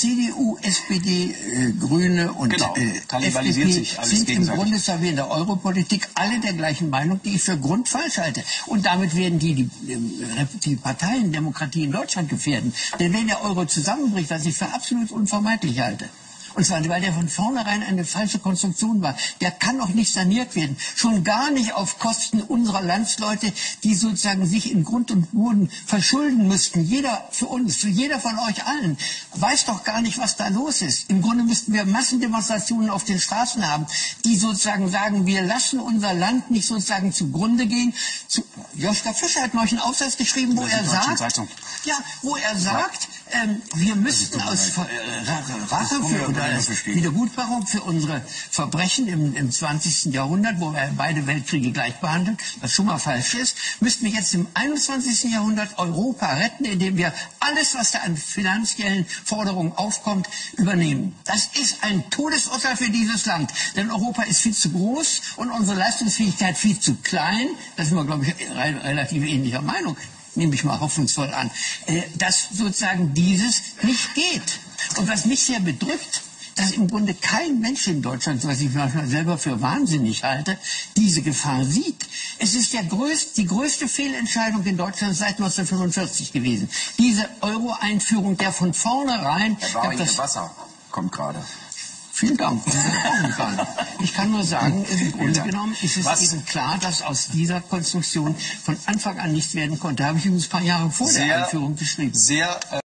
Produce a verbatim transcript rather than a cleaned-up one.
C D U, S P D, äh, Grüne und genau. äh, F D P sich alles sind im Grunde zwar wie in der Europolitik alle der gleichen Meinung, die ich für grundfalsch halte. Und damit werden die die, die Parteiendemokratie in Deutschland gefährden. Denn wenn der Euro zusammenbricht, was ich für absolut unvermeidlich halte, und zwar, weil der von vornherein eine falsche Konstruktion war. Der kann auch nicht saniert werden. Schon gar nicht auf Kosten unserer Landsleute, die sozusagen sich in Grund und Boden verschulden müssten. Jeder für uns, für jeder von euch allen, weiß doch gar nicht, was da los ist. Im Grunde müssten wir Massendemonstrationen auf den Straßen haben, die sozusagen sagen, wir lassen unser Land nicht sozusagen zugrunde gehen. Zu, Joschka Fischer hat neulich einen Aufsatz geschrieben, wo er sagt, ja, wo er sagt, ähm, wir müssten aus äh, Rache für oder als Wiedergutmachung für unsere Verbrechen im, im zwanzigsten Jahrhundert, wo wir beide Weltkriege gleich behandeln, was schon mal falsch ist, müssten wir jetzt im einundzwanzigsten Jahrhundert Europa retten, indem wir alles, was da an finanziellen Forderungen aufkommt, übernehmen. Das ist ein Todesurteil für dieses Land, denn Europa ist viel zu groß und unsere Leistungsfähigkeit viel zu klein. Da sind wir, glaube ich, re relativ ähnlicher Meinung. Nehme ich mal hoffnungsvoll an, äh, dass sozusagen dieses nicht geht. Und was mich sehr bedrückt, dass im Grunde kein Mensch in Deutschland, was ich manchmal selber für wahnsinnig halte, diese Gefahr sieht. Es ist der größte, die größte Fehlentscheidung in Deutschland seit neunzehnhundertfünfundvierzig gewesen. Diese Euro-Einführung, der von vornherein... Herr Waring, das Wasser kommt gerade. Vielen Dank. Ich kann nur sagen, im Grunde genommen ist es Was? eben klar, dass aus dieser Konstruktion von Anfang an nichts werden konnte. Da habe ich übrigens ein paar Jahre vor sehr, der Einführung geschrieben. Sehr, äh